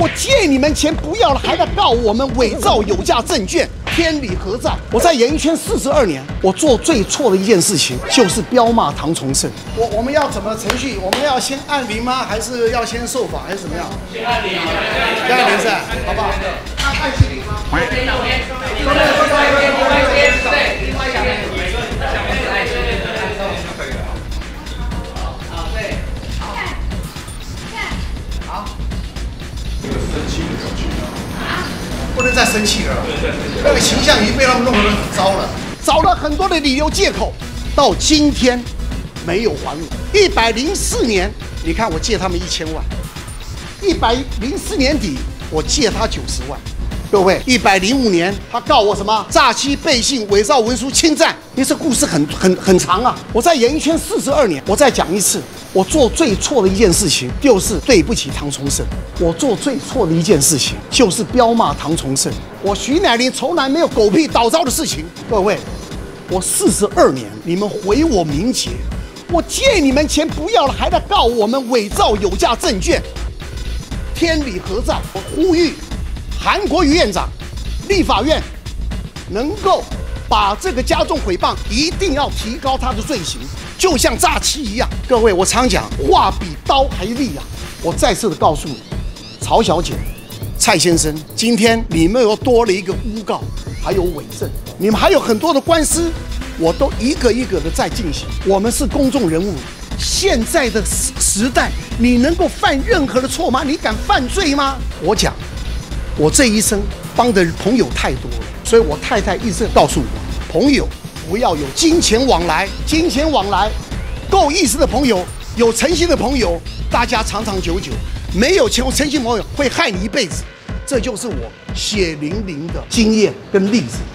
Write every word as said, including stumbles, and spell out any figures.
我借你们钱不要了，还来告我们伪造有价证券，天理何在？我在演艺圈四十二年，我做最错的一件事情就是彪骂唐崇盛。我我们要怎么程序？我们要先按铃吗？还是要先受访，还是怎么样？先按铃，先按铃是，好不好？按按是铃吗？左边右边，左边右边，左边右边，对，另外一边，每个下面是按右边的，按上面就可以了。好，好，对，好，好。这个生气的表情啊！不能再生气了，那个形象已经被他们弄得很糟了，找了很多的理由借口，到今天没有还我。一百零四年，你看我借他们一千万，一百零四年底我借他九十万。各位，一百零五年他告我什么？诈欺、背信、伪造文书、侵占。因为这故事很很很长啊！我在演艺圈四十二年，我再讲一次，我做最错的一件事情就是对不起唐崇盛。我做最错的一件事情就是彪骂唐崇盛。我徐乃麟从来没有狗屁倒灶的事情。各位，我四十二年，你们毁我名节，我借你们钱不要了，还来告我们伪造有价证券，天理何在？我呼吁韩国瑜院长、立法院能够把这个加重诽谤，一定要提高他的罪行，就像诈欺一样。各位，我常讲，话比刀还利啊！我再次的告诉你，曹小姐、蔡先生，今天你们又多了一个诬告，还有伪证，你们还有很多的官司，我都一个一个的在进行。我们是公众人物，现在的时代，你能够犯任何的错吗？你敢犯罪吗？我讲。我这一生帮的朋友太多了，所以我太太一直告诉我，朋友不要有金钱往来，金钱往来，够意思的朋友，有诚心的朋友，大家长长久久；没有钱诚心朋友会害你一辈子，这就是我血淋淋的经验跟例子。